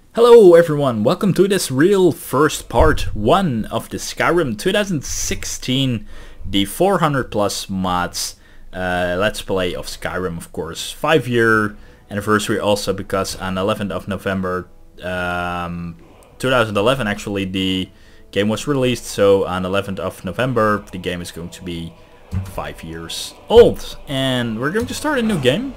Hello everyone, welcome to this real first part 1 of the Skyrim 2016, the 400 plus mods let's play of Skyrim, of course. 5-year anniversary also, because on 11th of November 2011 actually the game was released, so on 11th of November the game is going to be 5 years old, and we're going to start a new game.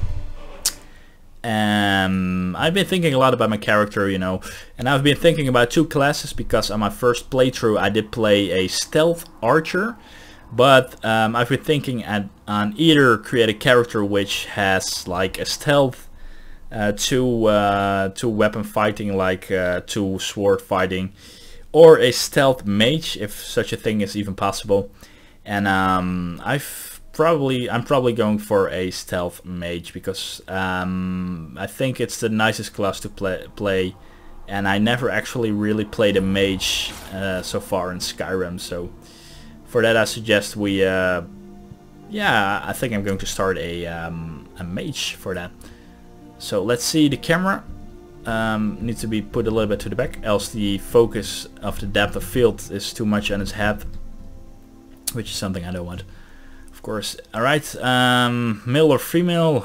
I've been thinking a lot about my character, you know, and I've been thinking about two classes, because on my first playthrough I did play a stealth archer, but I've been thinking on either create a character which has like a stealth, two weapon fighting, like two sword fighting, or a stealth mage, if such a thing is even possible. And I'm probably going for a stealth mage, because I think it's the nicest class to play, and I never actually really played a mage so far in Skyrim. So for that I suggest we, yeah, I think I'm going to start a mage for that. So let's see, the camera needs to be put a little bit to the back, else the focus of the depth of field is too much on his head, which is something I don't want. Course. Alright, male or female?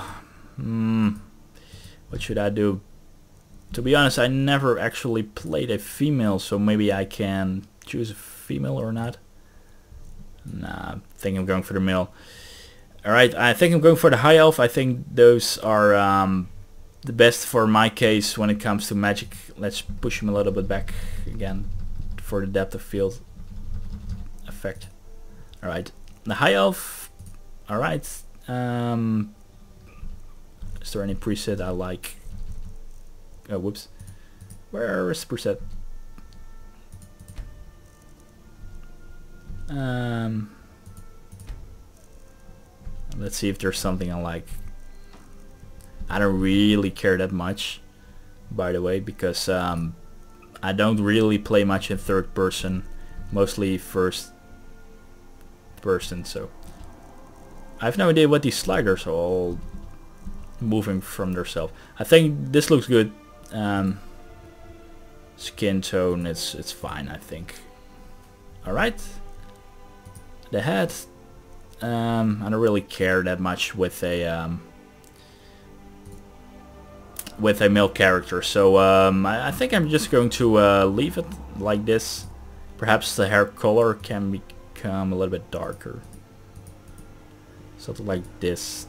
What should I do? To be honest, I never actually played a female, so maybe I can choose a female or not. Nah, I think I'm going for the male. Alright, I think I'm going for the high elf. I think those are the best for my case when it comes to magic. Let's push him a little bit back again for the depth of field effect. Alright, the high elf. Alright, is there any preset I like? Oh, whoops. Where is the preset? Let's see if there's something I like. I don't really care that much, by the way, because I don't really play much in third person, mostly first person, so I have no idea what these sliders are all moving from themselves. I think this looks good. Skin tone, it's fine, I think. Alright. The head. I don't really care that much with a male character, so I think I'm just going to leave it like this. Perhaps the hair color can become a little bit darker. Something like this.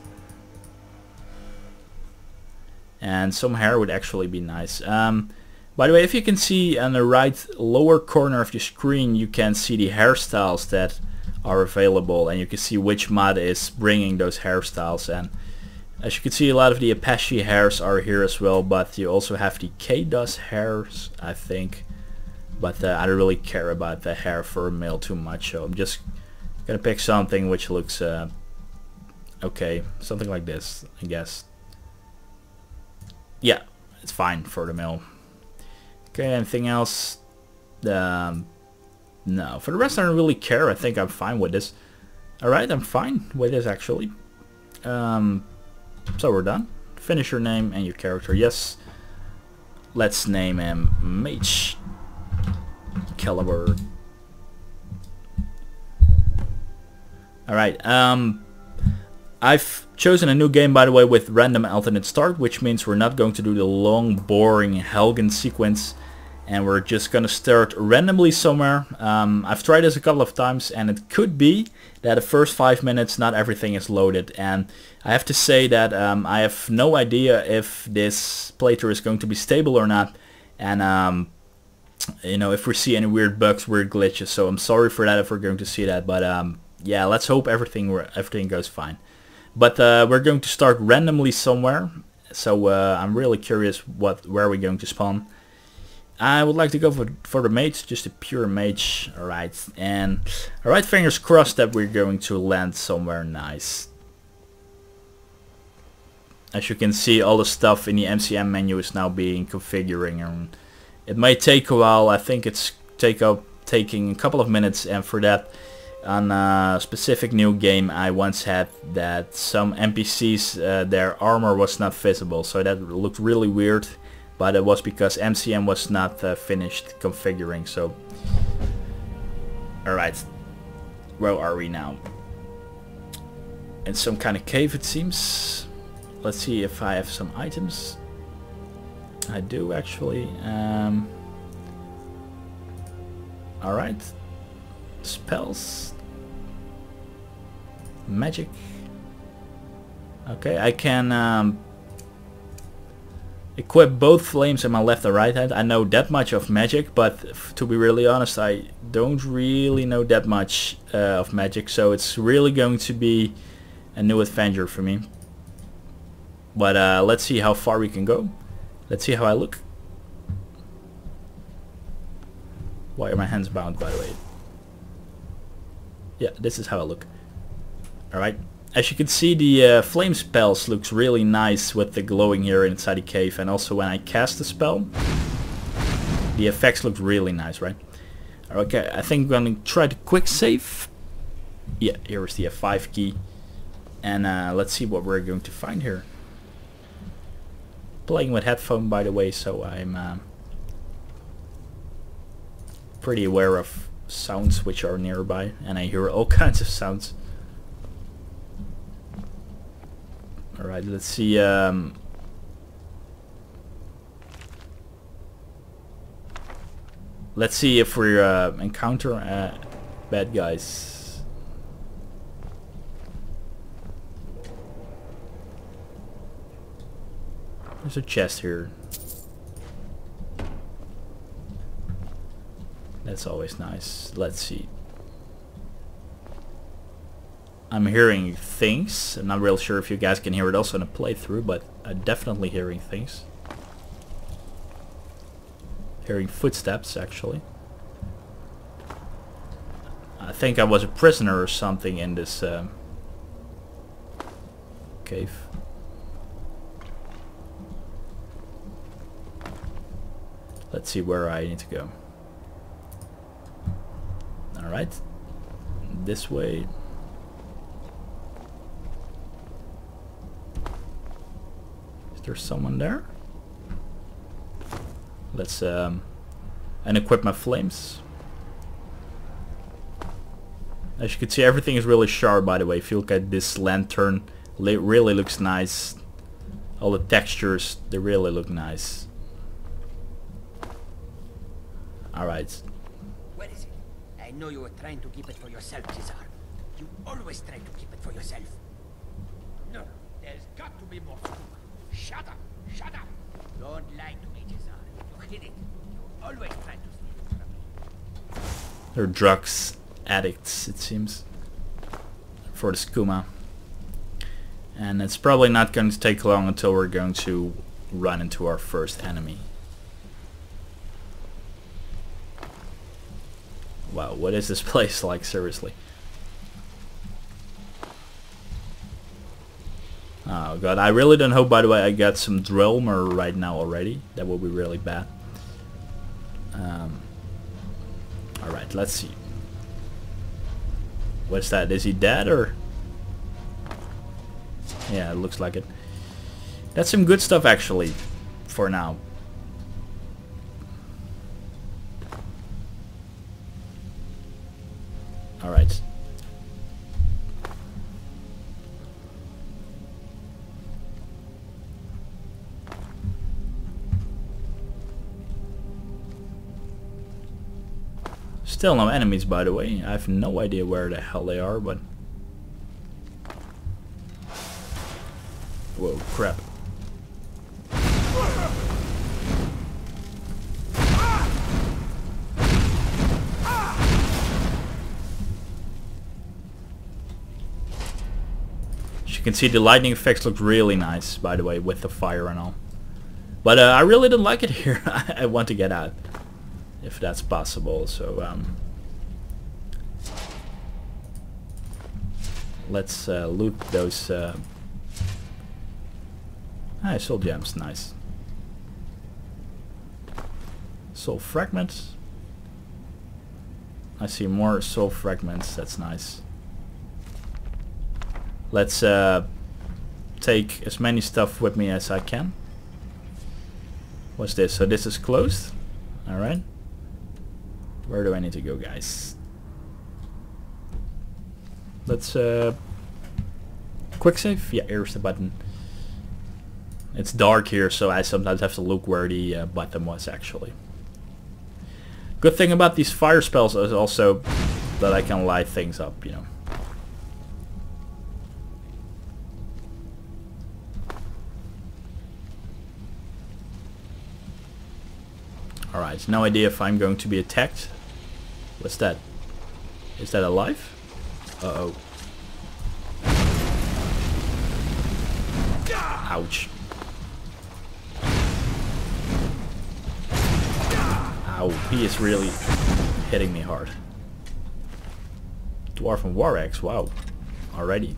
And some hair would actually be nice. By the way, if you can see on the right lower corner of your screen, you can see the hairstyles that are available, and you can see which mod is bringing those hairstyles. And as you can see, a lot of the Apache hairs are here as well, but you also have the K-Dust hairs, I think. But I don't really care about the hair for a male too much, so I'm just gonna pick something which looks okay, something like this, I guess. Yeah, it's fine for the male. Okay, anything else? No, for the rest I don't really care. I think I'm fine with this. Alright, I'm fine with this actually. So we're done. Finish your name and your character. Yes. Let's name him Mage Caliber. Alright, I've chosen a new game, by the way, with random alternate start, which means we're not going to do the long, boring Helgen sequence, and we're just gonna start randomly somewhere. I've tried this a couple of times, and it could be that the first 5 minutes not everything is loaded, and I have to say that I have no idea if this playthrough is going to be stable or not, and you know, if we see any weird bugs, weird glitches, so I'm sorry for that if we're going to see that, but yeah, let's hope everything goes fine. But we're going to start randomly somewhere, so I'm really curious where we're going to spawn. I would like to go for the mage, just a pure mage. Alright, and alright, fingers crossed that we're going to land somewhere nice. As you can see, all the stuff in the MCM menu is now being configuring, and it may take a while. I think it's taking a couple of minutes, and for that, on a specific new game I once had that some NPCs, their armor was not visible, so that looked really weird. but it was because MCM was not finished configuring. So, all right, where are we now? In some kind of cave, it seems. Let's see if I have some items. I do actually. All right, spells, magic. Okay, I can equip both flames in my left and right hand. I know that much of magic, but to be really honest, I don't really know that much of magic, so it's really going to be a new adventure for me. But let's see how far we can go. Let's see how I look. Why are my hands bound, by the way? Yeah, this is how I look. Alright. As you can see, the flame spells looks really nice with the glowing here inside the cave, and also when I cast the spell, the effects look really nice, right? Okay, I think I'm gonna try to quick save. Yeah, here is the F5 key, and let's see what we're going to find here. Playing with headphone, by the way, so I'm pretty aware of sounds which are nearby, and I hear all kinds of sounds. Alright, let's see. Let's see if we encounter bad guys. There's a chest here. That's always nice. Let's see. I'm hearing things. I'm not real sure if you guys can hear it also in a playthrough, but I'm definitely hearing things. Hearing footsteps, actually. I think I was a prisoner or something in this cave. Let's see where I need to go. Alright. This way. Is there someone there? Let's unequip my flames. As you can see, everything is really sharp, by the way. If you look at this lantern, it really looks nice. All the textures, they really look nice. Alright. Where is it? I know you were trying to keep it for yourself, Cesar. You always try to keep it for yourself. No, there's got to be more scoop. Shut up! Shut up! Don't lie to me, Cesar. You hid it. You always try to steal it from me. They're drugs addicts, it seems, for the skooma. And it's probably not going to take long until we're going to run into our first enemy. Wow, what is this place like, seriously? Oh god, I really don't hope, by the way, I got some Drillmer right now already. That will be really bad. Alright, let's see. What's that? Is he dead or? Yeah, it looks like it. That's some good stuff actually, for now. Alright. Still no enemies, by the way. I have no idea where the hell they are, but... Whoa, crap. As you can see, the lightning effects look really nice, by the way, with the fire and all. But I really don't like it here. I want to get out, if that's possible. So let's loot those soul gems. Nice. Soul fragments. I see more soul fragments. That's nice. Let's take as many stuff with me as I can. What's this? So this is closed. Alright. Where do I need to go, guys? Let's quick save? Yeah, here's the button. It's dark here, so I sometimes have to look where the button was actually. Good thing about these fire spells is also that I can light things up, you know. Alright, no idea if I'm going to be attacked. What's that? Is that alive? Uh-oh. Ouch. Ow, he is really hitting me hard. Dwarven War Axe, wow. Alrighty.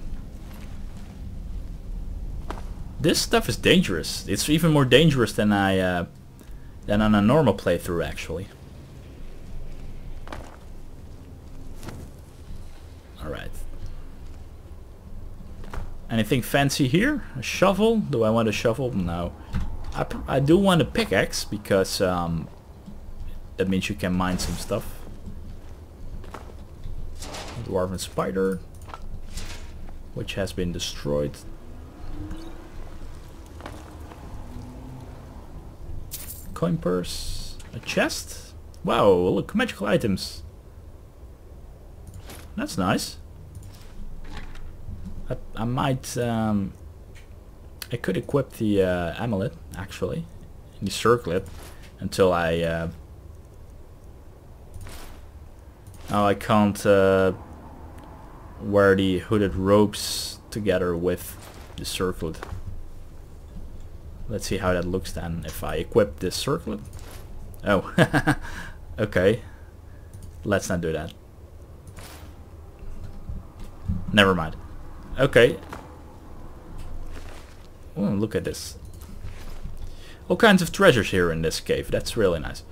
This stuff is dangerous. It's even more dangerous than than on a normal playthrough actually. Alright. Anything fancy here? A shovel? Do I want a shovel? No. I do want a pickaxe because that means you can mine some stuff. Dwarven spider, which has been destroyed. Coin purse, a chest. Wow, look, magical items. That's nice. I might I could equip the amulet actually, the circlet, until I oh, I can't wear the hooded robes together with the circlet. Let's see how that looks then if I equip this circlet. Oh, okay. Let's not do that. Never mind. Okay. Oh, look at this. All kinds of treasures here in this cave. That's really nice.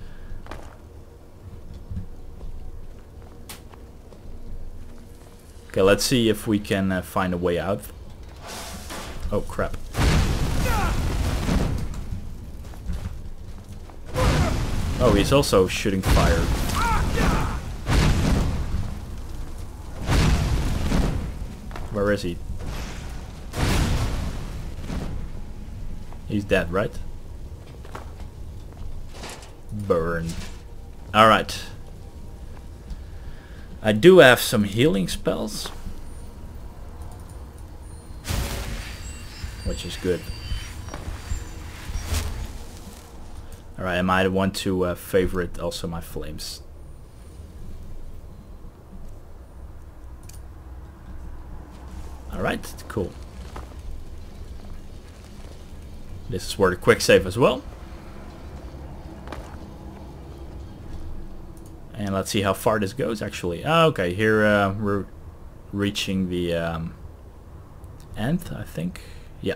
Okay, let's see if we can find a way out. Oh crap. Oh, he's also shooting fire. Where is he? He's dead, right? Burn. Alright. I do have some healing spells, which is good. Alright, I might want to favorite also my flames. Alright, cool. This is where the quick save as well. And let's see how far this goes actually. Oh, okay, here we're reaching the end, I think. Yeah.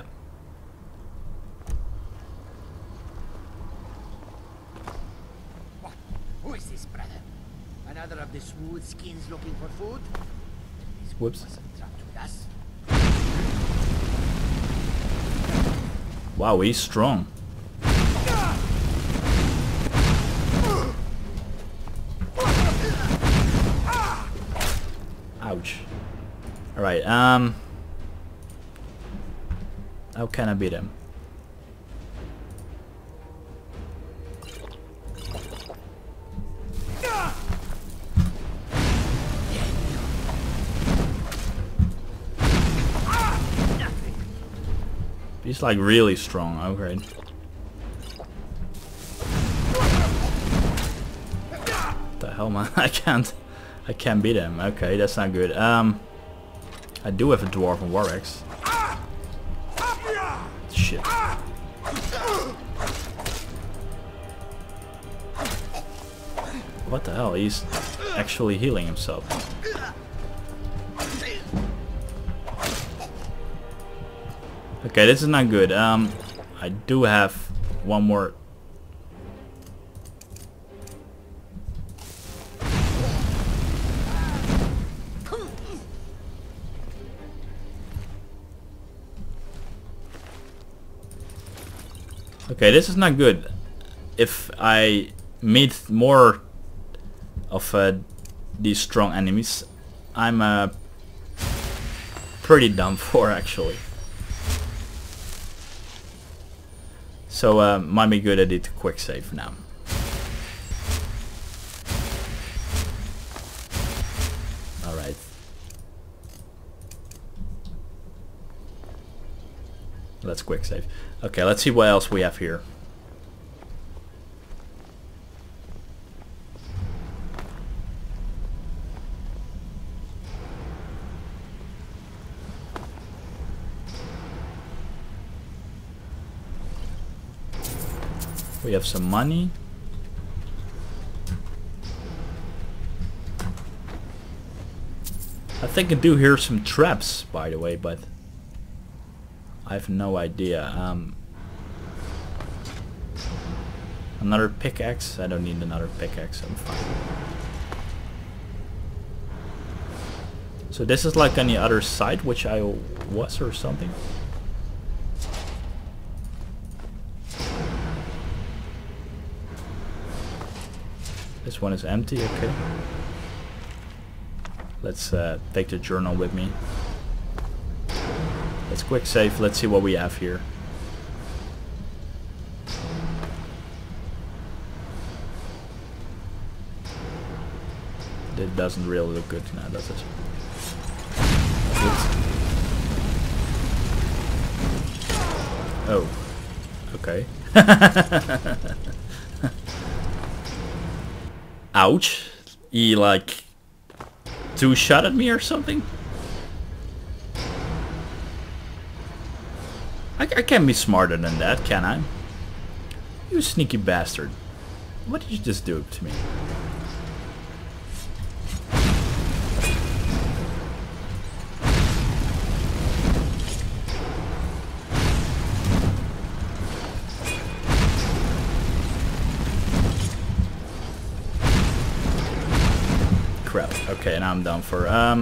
What? Who is this, brother? Another of the smooth skins looking for food? Whoops. Wasn't trapped with us. Wow, he's strong. Ouch. Alright, how can I beat him? He's like really strong, okay. What the hell, man? I can't beat him. Okay, that's not good. I do have a dwarven war axe. Shit. What the hell? He's actually healing himself. Okay, this is not good. I do have one more. Okay, this is not good. if I meet more of these strong enemies, I'm pretty done for actually. So might be good idea to quick save now. Alright. Let's quick save. Okay, let's see what else we have here. We have some money. I think I do hear some traps, by the way, but I have no idea. Another pickaxe? I don't need another pickaxe, I'm fine. So this is like on the other side, which I was or something? This one is empty, okay. Let's take the journal with me. Let's quick save, let's see what we have here. It doesn't really look good now, does it? Oh, okay. Ouch. He like two-shot at me or something? I can't be smarter than that, can I? You sneaky bastard. What did you just do to me? Crap. Okay, now I'm done for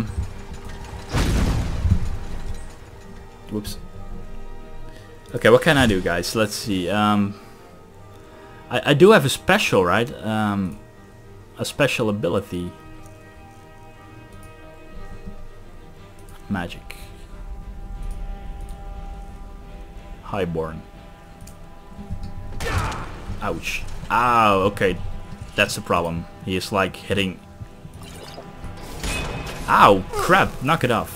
whoops. Okay, what can I do, guys? Let's see. I do have a special, right? A special ability. Magic. Highborn. Ouch. Ow, okay. That's the problem. He is like hitting... Ow, crap, knock it off.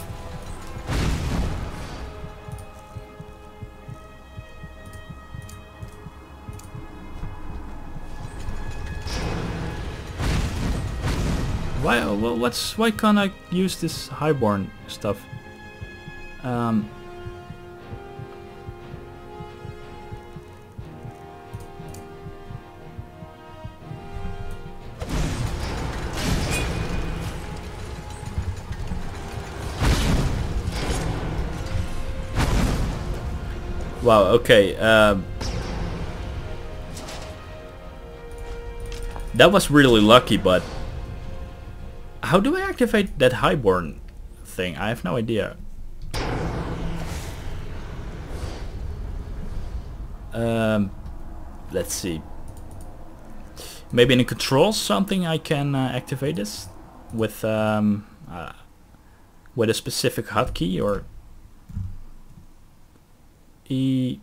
Why can't I use this highborn stuff? Wow, okay. That was really lucky, but how do I activate that highborn thing? I have no idea. Let's see. Maybe in the controls something I can activate this with a specific hotkey or E.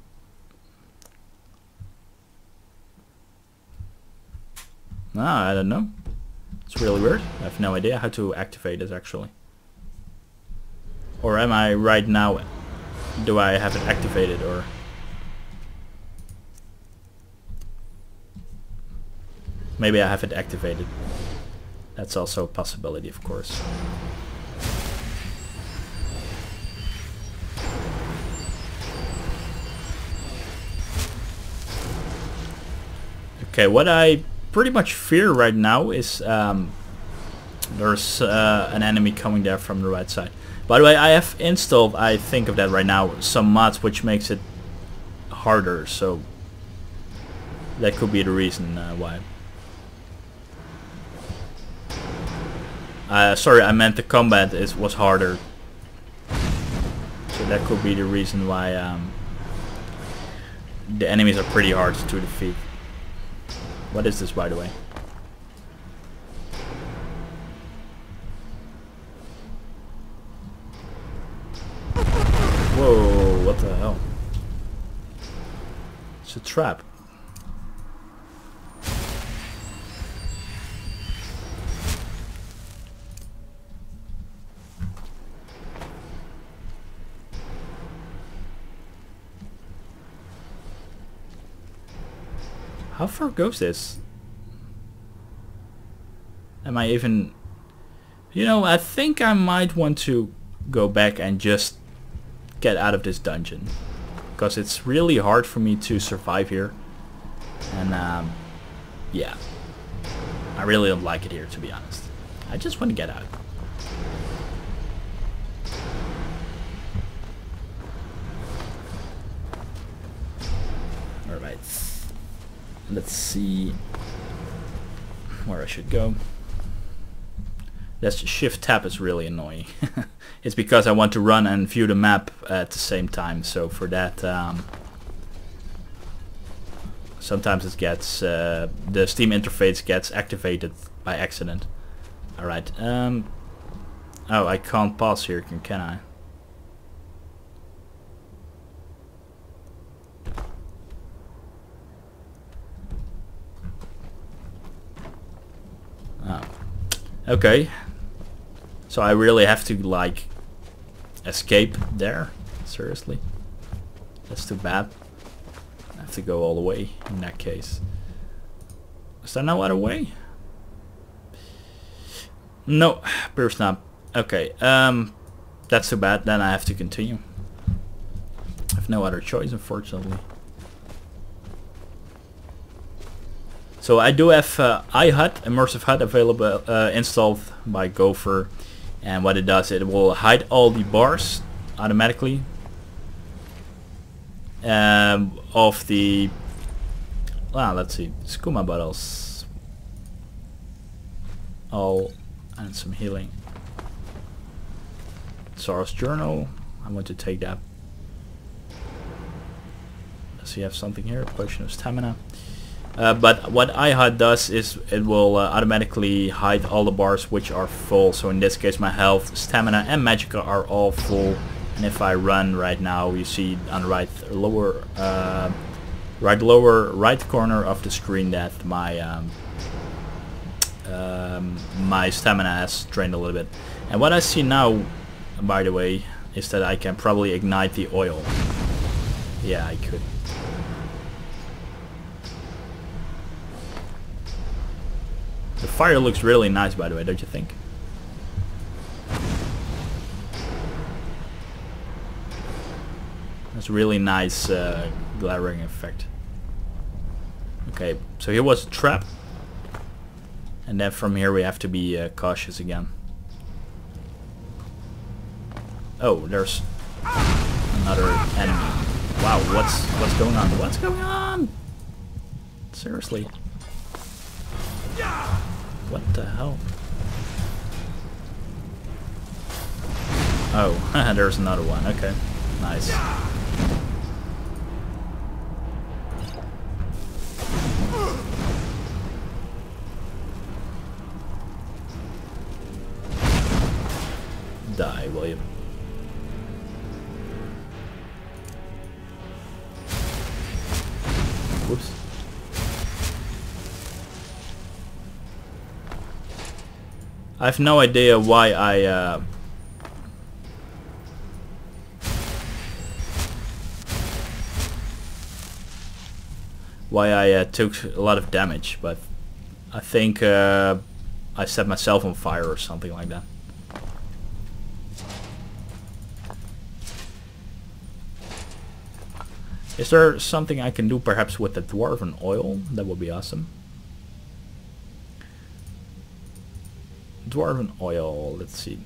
I don't know. It's really weird. I have no idea how to activate it actually. Or am I right now? Do I have it activated or? Maybe I have it activated. That's also a possibility, of course. Okay, what I pretty much fear right now is there's an enemy coming there from the right side. By the way, I have installed, I think of that right now, some mods which makes it harder, so that could be the reason why. Sorry, I meant the combat was harder, so that could be the reason why the enemies are pretty hard to defeat. What is this, by the way? Whoa, what the hell? It's a trap. How far goes this? Am I even... You know, I think I might want to go back and just get out of this dungeon. Because it's really hard for me to survive here. And, yeah. I really don't like it here, to be honest. I just want to get out. Alright. Let's see where I should go. That shift tab is really annoying. It's because I want to run and view the map at the same time. So for that, sometimes it gets the Steam interface gets activated by accident. All right. Oh, I can't pause here, can I? Oh. Okay. So I really have to like escape there? Seriously? That's too bad. I have to go all the way in that case. Is there no other way? No, appears not. Okay, that's too bad. Then I have to continue. I have no other choice, unfortunately. So I do have iHUD, Immersive HUD, available installed by Gopher, and what it does, it will hide all the bars automatically of the, well, let's see, skooma bottles, all, and some healing. Soros journal, I'm going to take that. Does he have something here? Potion of stamina. But what iHUD does is it will automatically hide all the bars which are full. So in this case my health, stamina and magicka are all full. And if I run right now, you see on the right lower right corner of the screen that my my stamina has drained a little bit. And what I see now, by the way, is that I can probably ignite the oil. Yeah, I could. The fire looks really nice, by the way, don't you think? That's a really nice glaring effect. Okay, so here was a trap. And then from here we have to be cautious again. Oh, there's another enemy. Wow, what's going on? What's going on? Seriously. What the hell? Oh, there's another one. Okay, nice. Die, William. Whoops. I have no idea why I took a lot of damage, but I think I set myself on fire or something like that. Is there something I can do perhaps with the dwarven oil? That would be awesome. Dwarven oil, let's see.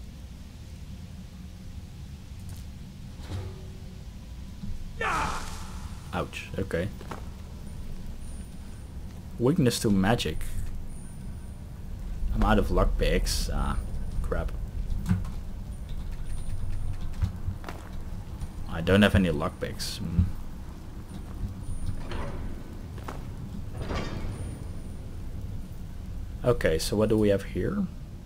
Ouch, okay. Weakness to magic. I'm out of lockpicks. Ah, crap. I don't have any lockpicks. Okay, so what do we have here?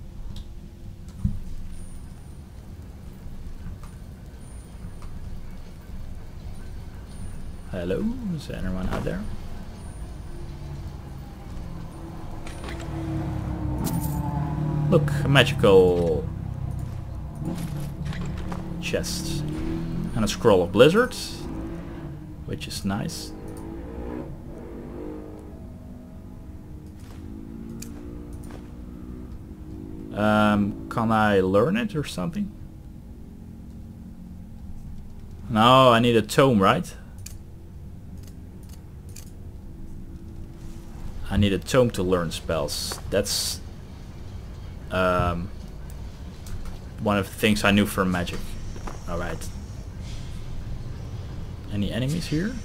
Hello, is anyone out there? Look, a magical chest and a scroll of blizzards, which is nice. Can I learn it or something? No, I need a tome, right? I need a tome to learn spells. That's one of the things I knew from magic. Alright. Any enemies here?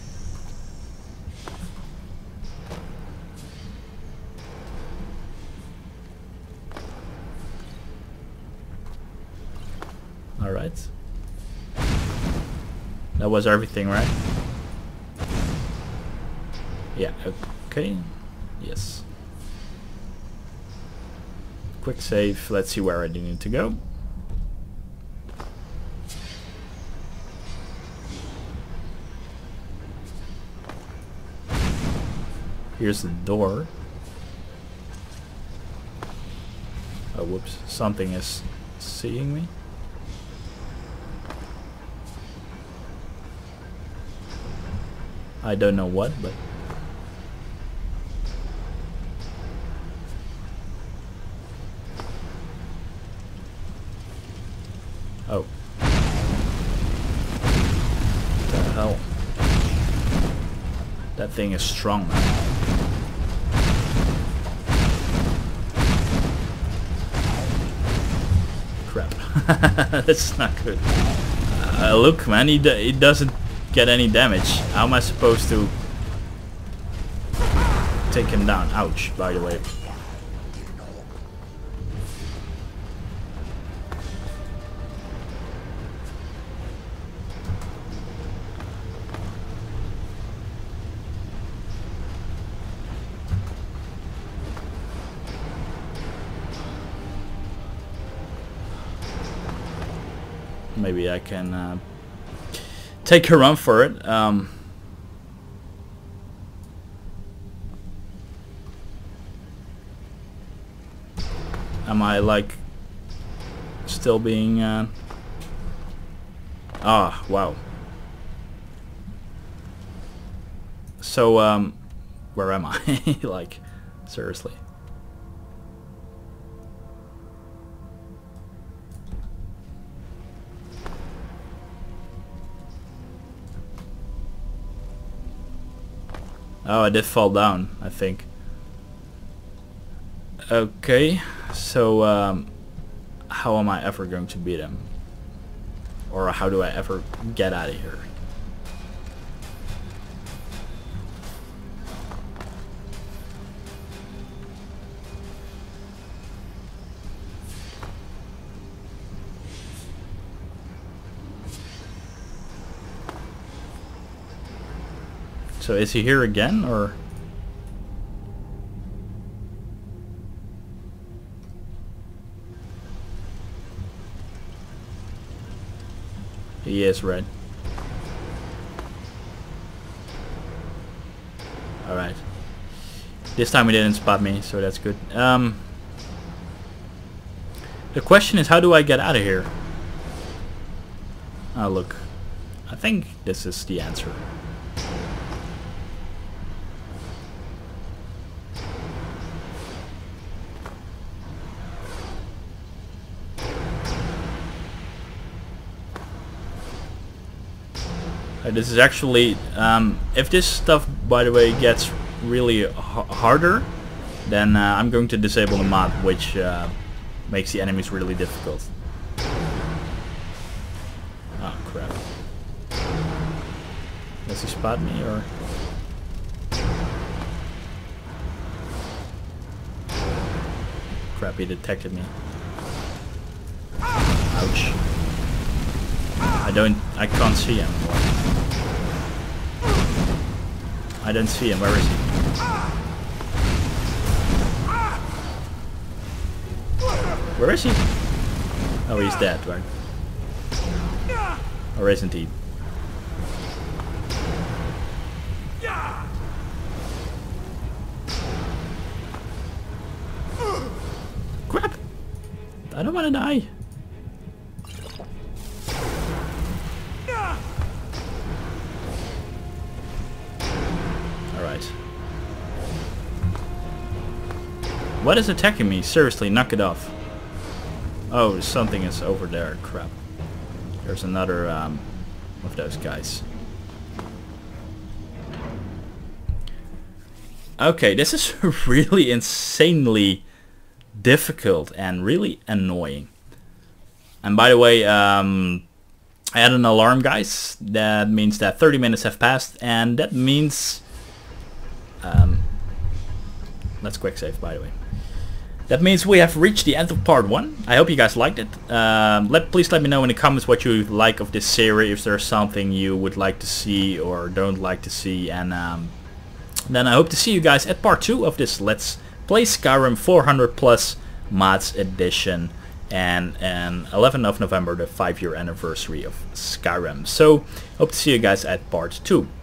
Alright. That was everything, right? Yeah, okay. Yes. Quick save. Let's see where I need to go. Here's the door. Oh, whoops. Something is seeing me. I don't know what, but... Oh. What the hell? That thing is strong, man. Crap. That's not good. Look, man, he doesn't get any damage. How am I supposed to take him down? Ouch, by the way. Maybe I can take a run for it. Am I like still being ah, wow. So where am I? Like, seriously. Oh, I did fall down, I think. Okay, so how am I ever going to beat him? Or how do I ever get out of here? So is he here again, or? He is, right? Alright. This time he didn't spot me, so that's good. The question is, how do I get out of here? Oh, look. I think this is the answer. This is actually, if this stuff, by the way, gets really harder, then I'm going to disable the mod, which makes the enemies really difficult. Oh crap. Does he spot me, or? Crap, he detected me. Ouch. I can't see him. I don't see him. Where is he? Where is he? Oh, he's dead, right? Or isn't he? Crap! I don't want to die. Alright. What is attacking me? Seriously, knock it off. Oh, something is over there. Crap. There's another of those guys. Okay, this is really insanely difficult and really annoying. And by the way, I had an alarm, guys. That means that 30 minutes have passed, and that means let's quick save, by the way. That means we have reached the end of part 1. I hope you guys liked it. Please let me know in the comments what you like of this series, if there's something you would like to see or don't like to see, and then I hope to see you guys at part 2 of this Let's Play Skyrim 400 plus mods edition, and 11th of November, the 5-year anniversary of Skyrim. So hope to see you guys at part 2.